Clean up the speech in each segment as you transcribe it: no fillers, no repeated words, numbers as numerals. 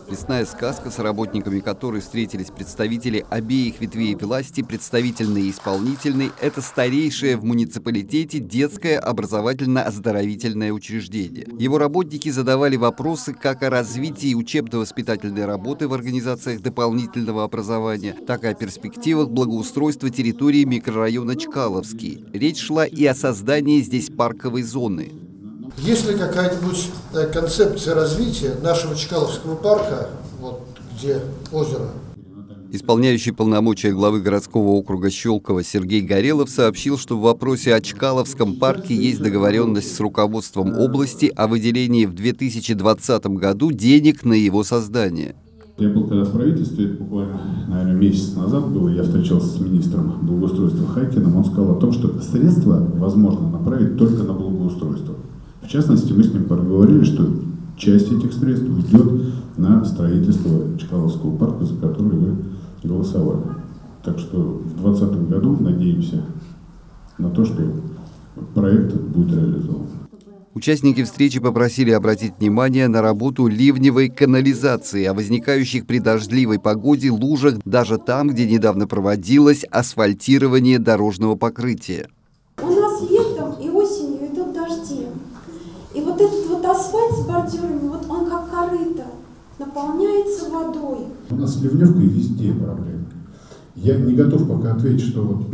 Лесная сказка, с работниками которой встретились представители обеих ветвей власти, представительной и исполнительной, это старейшее в муниципалитете детское образовательно-оздоровительное учреждение. Его работники задавали вопросы как о развитии учебно-воспитательной работы в организациях дополнительного образования, так и о перспективах благоустройства территории микрорайона Чкаловский. Речь шла и о создании здесь парковой зоны. Есть ли какая-нибудь концепция развития нашего Чкаловского парка, вот где озеро? Исполняющий полномочия главы городского округа Щелково Сергей Горелов сообщил, что в вопросе о Чкаловском парке есть договоренность с руководством области о выделении в 2020 году денег на его создание. Я был когда в правительстве, это буквально, наверное, месяц назад было, я встречался с министром благоустройства Хайкиным, он сказал о том, что средства возможно направить только на благоустройство. В частности, мы с ним проговорили, что часть этих средств уйдет на строительство Чкаловского парка, за который вы голосовали. Так что в 2020 году надеемся на то, что проект будет реализован. Участники встречи попросили обратить внимание на работу ливневой канализации, о возникающих при дождливой погоде лужах даже там, где недавно проводилось асфальтирование дорожного покрытия. У нас летом и осенью идут дожди. И вот этот вот асфальт с бордюрами, вот он как корыто, наполняется водой. У нас с ливневкой везде проблемы. Я не готов пока ответить, что вот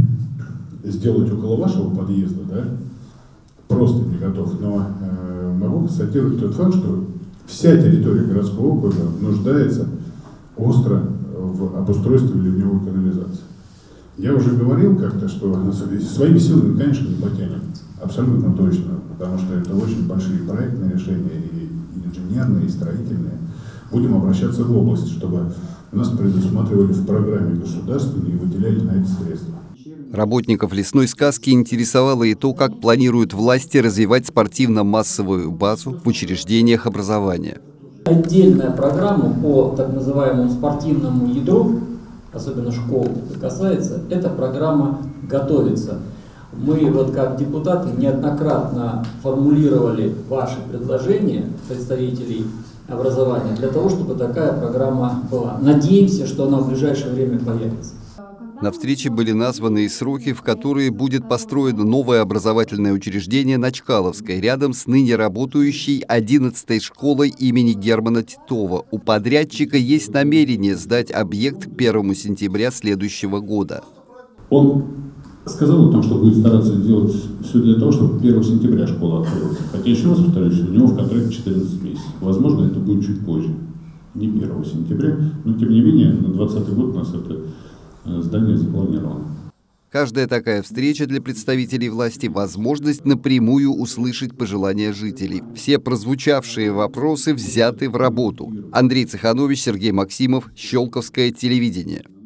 сделать около вашего подъезда, да, просто не готов, но могу констатировать тот факт, что вся территория городского округа нуждается остро в обустройстве ливневой канализации. Я уже говорил как-то, что своими силами, конечно, не потянем. Абсолютно точно, потому что это очень большие проектные решения, и инженерные, и строительные. Будем обращаться в область, чтобы нас предусматривали в программе государственной и выделяли на это средства. Работников лесной сказки интересовало и то, как планируют власти развивать спортивно-массовую базу в учреждениях образования. Отдельная программа по так называемому спортивному ядру, особенно школ это касается, эта программа готовится. Мы вот как депутаты неоднократно формулировали ваши предложения, представителей образования, для того, чтобы такая программа была. Надеемся, что она в ближайшее время появится. На встрече были названы и сроки, в которые будет построено новое образовательное учреждение на Чкаловской, рядом с ныне работающей 11-й школой имени Германа Титова. У подрядчика есть намерение сдать объект к 1 сентября следующего года. Он сказал о том, что будет стараться делать все для того, чтобы 1 сентября школа открылась. Хотя, еще раз повторюсь, у него в контракте 14 месяцев. Возможно, это будет чуть позже, не 1 сентября, но тем не менее на 2020 год у нас это здание запланировано. Каждая такая встреча для представителей власти – возможность напрямую услышать пожелания жителей. Все прозвучавшие вопросы взяты в работу. Андрей Цеханович, Сергей Максимов, Щелковское телевидение.